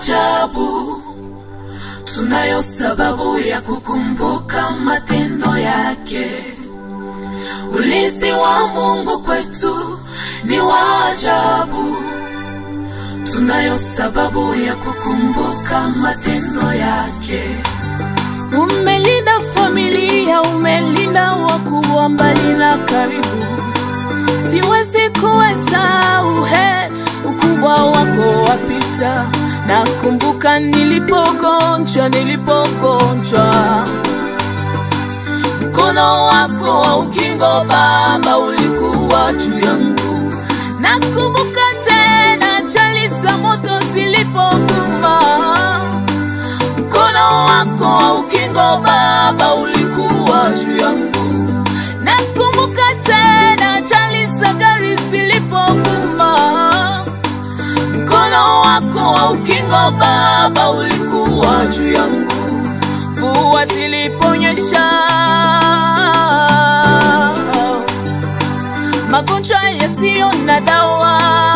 ajabu. Tunayo sababu ya kukumbuka matendo yake. Ulinzi wa Mungu kwetu ni wa ajabu. Tunayo sababu ya kukumbuka matendo yake. Umelinda familia, umelinda wakubwa mbali na karibu. Siwezi kuhesabu ukubwa wako wapita. Nakumbuka nilipogonjwa, mkono wako wa ukingo Baba ulikuwa juu yangu. Nakumbuka tena ajali za moto zilipovuma, mkono wako wa ukingo Baba ulikuwa juu yangu. Nakumbuka tena ajali za gari zilipovuma, mkono wako wa ukingo Baba ulikuwa juu yangu. Mvua ziliponyesha, magonjwa yasiyo na dawa,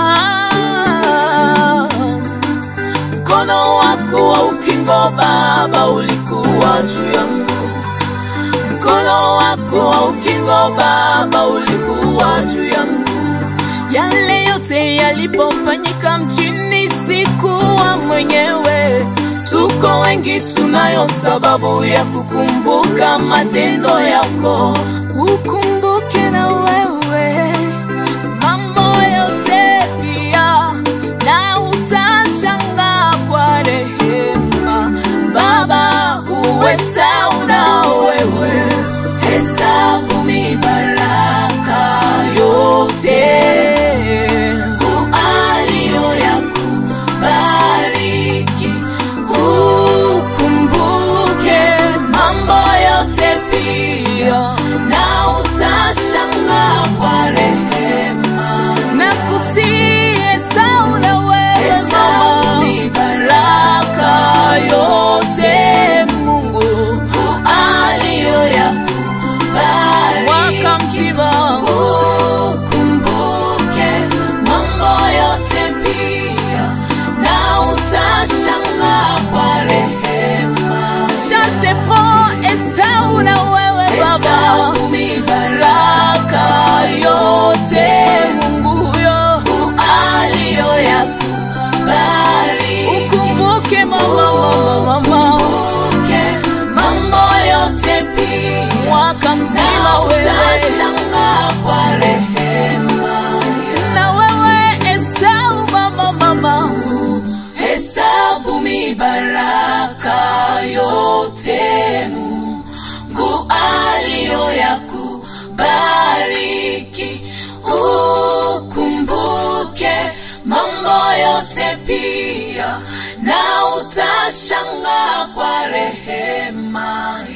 mkono wako wa ukingo Baba ulikuwa juu yangu. Mkono wako wa ukingo Baba ulikuwa juu yangu. Yale yote yalipofanyika mjini sikuwa mwenyewe. Tuko wengi, tunayo sababu ya kukumbuka matendo yako. Ukumbuke na wewe mambo yote pia, na utashangaa kwa rehema. Baba uwe sawa na wewe, hesabu mibaraka yote na utashangaa kwa rehema. Na kusiye sawa na wewe, hesabu mibaraka yote Mungu aliyoyakubariki. Mwaka mzima ukumbuke mambo yote pia, na utashangaa kwa rehema. Chance pour Esau na wewe Baba, hesabu mibaraka yote Mungu huyo aliyoyakubariki. Ukumbuke mama, ukumbuke mambo yote pia, mwaka mzima wewe utashangaa kwa rehema. Na wewe Esau mama, hesabu mibaraka yote Mungu aliyoyakubariki. Ukumbuke mambo yote pia, na utashangaa kwa rehema.